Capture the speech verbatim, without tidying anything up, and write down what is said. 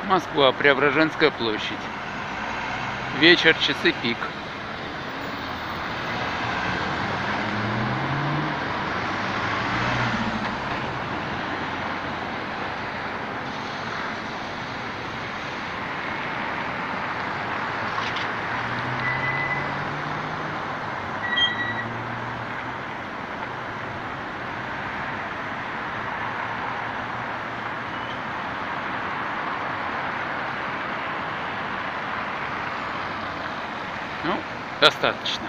Москва, Преображенская площадь. Вечер, часы пик. Ну, достаточно.